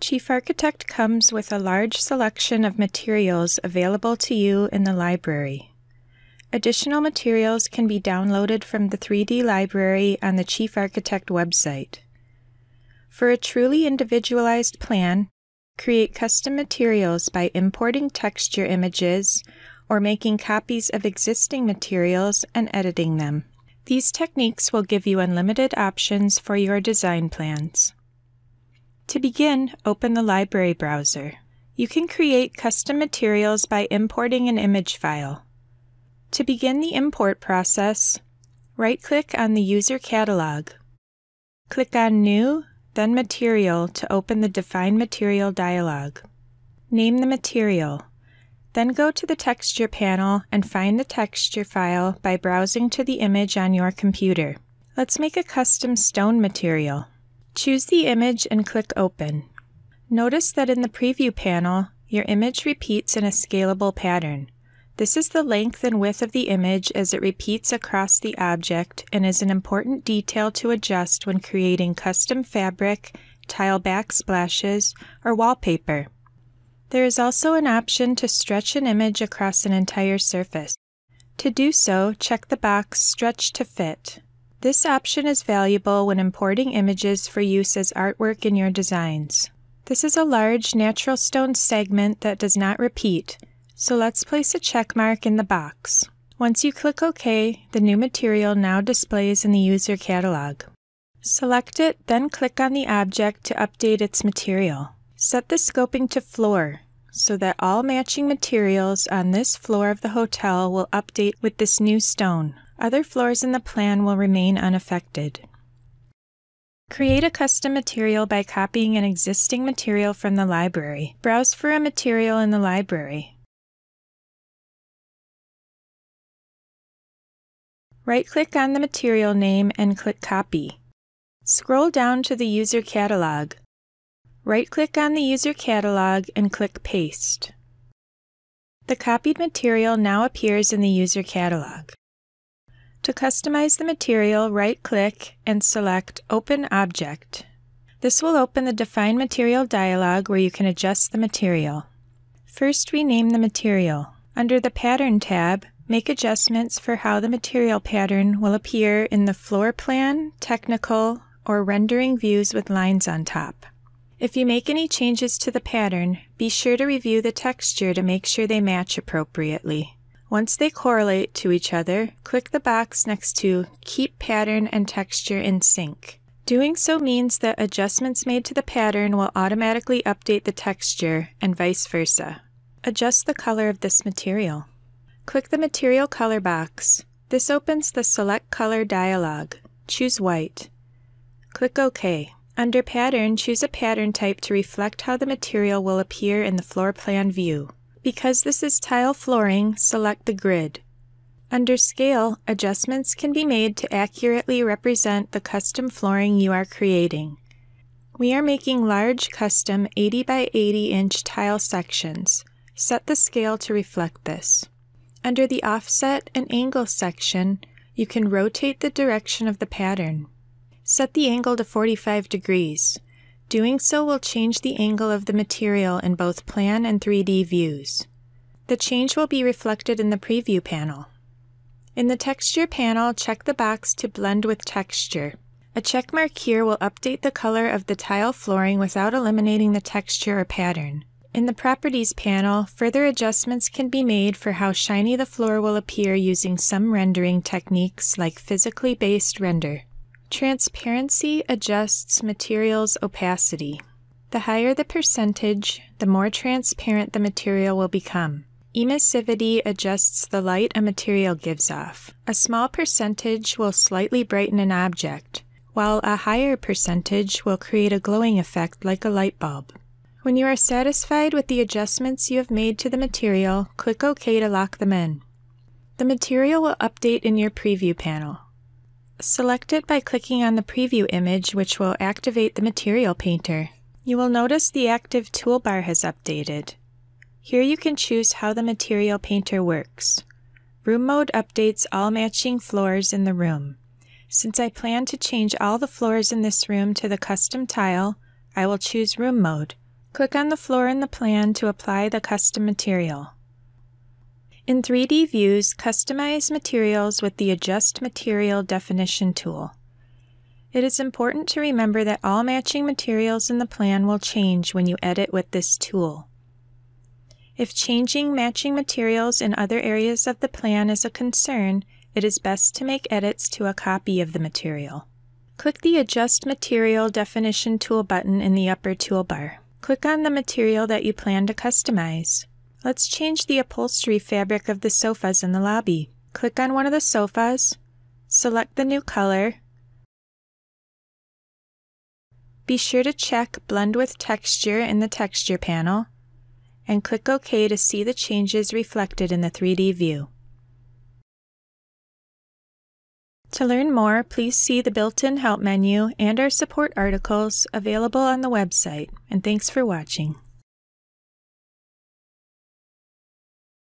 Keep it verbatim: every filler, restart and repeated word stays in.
Chief Architect comes with a large selection of materials available to you in the library. Additional materials can be downloaded from the three D library on the Chief Architect website. For a truly individualized plan, create custom materials by importing texture images or making copies of existing materials and editing them. These techniques will give you unlimited options for your design plans. To begin, open the library browser. You can create custom materials by importing an image file. To begin the import process, right-click on the user catalog. Click on New, then Material to open the Define Material dialog. Name the material. Then go to the Texture panel and find the texture file by browsing to the image on your computer. Let's make a custom stone material. Choose the image and click Open. Notice that in the Preview panel, your image repeats in a scalable pattern. This is the length and width of the image as it repeats across the object and is an important detail to adjust when creating custom fabric, tile backsplashes, or wallpaper. There is also an option to stretch an image across an entire surface. To do so, check the box Stretch to Fit. This option is valuable when importing images for use as artwork in your designs. This is a large natural stone segment that does not repeat, so let's place a check mark in the box. Once you click OK, the new material now displays in the user catalog. Select it, then click on the object to update its material. Set the scoping to floor, so that all matching materials on this floor of the hotel will update with this new stone. Other floors in the plan will remain unaffected. Create a custom material by copying an existing material from the library. Browse for a material in the library. Right-click on the material name and click Copy. Scroll down to the user catalog. Right-click on the user catalog and click Paste. The copied material now appears in the user catalog. To customize the material, right-click and select Open Object. This will open the Define Material dialog where you can adjust the material. First, rename the material. Under the Pattern tab, make adjustments for how the material pattern will appear in the Floor Plan, Technical, or Rendering views with lines on top. If you make any changes to the pattern, be sure to review the texture to make sure they match appropriately. Once they correlate to each other, click the box next to Keep Pattern and Texture in Sync. Doing so means that adjustments made to the pattern will automatically update the texture, and vice versa. Adjust the color of this material. Click the Material Color box. This opens the Select Color dialog. Choose white. Click OK. Under Pattern, choose a pattern type to reflect how the material will appear in the floor plan view. Because this is tile flooring, select the grid. Under Scale, adjustments can be made to accurately represent the custom flooring you are creating. We are making large custom eighty by eighty inch tile sections. Set the scale to reflect this. Under the Offset and Angle section, you can rotate the direction of the pattern. Set the angle to forty-five degrees. Doing so will change the angle of the material in both plan and three D views. The change will be reflected in the Preview panel. In the Texture panel, check the box to Blend with Texture. A checkmark here will update the color of the tile flooring without eliminating the texture or pattern. In the Properties panel, further adjustments can be made for how shiny the floor will appear using some rendering techniques like physically based render. Transparency adjusts material's opacity. The higher the percentage, the more transparent the material will become. Emissivity adjusts the light a material gives off. A small percentage will slightly brighten an object, while a higher percentage will create a glowing effect like a light bulb. When you are satisfied with the adjustments you have made to the material, click OK to lock them in. The material will update in your Preview panel. Select it by clicking on the preview image, which will activate the Material Painter. You will notice the active toolbar has updated. Here you can choose how the Material Painter works. Room mode updates all matching floors in the room. Since I plan to change all the floors in this room to the custom tile, I will choose Room mode. Click on the floor in the plan to apply the custom material. In three D views, customize materials with the Adjust Material Definition tool. It is important to remember that all matching materials in the plan will change when you edit with this tool. If changing matching materials in other areas of the plan is a concern, it is best to make edits to a copy of the material. Click the Adjust Material Definition tool button in the upper toolbar. Click on the material that you plan to customize. Let's change the upholstery fabric of the sofas in the lobby. Click on one of the sofas, select the new color. Be sure to check Blend with Texture in the Texture panel, and click OK to see the changes reflected in the three D view. To learn more, please see the built-in help menu and our support articles available on the website, and thanks for watching.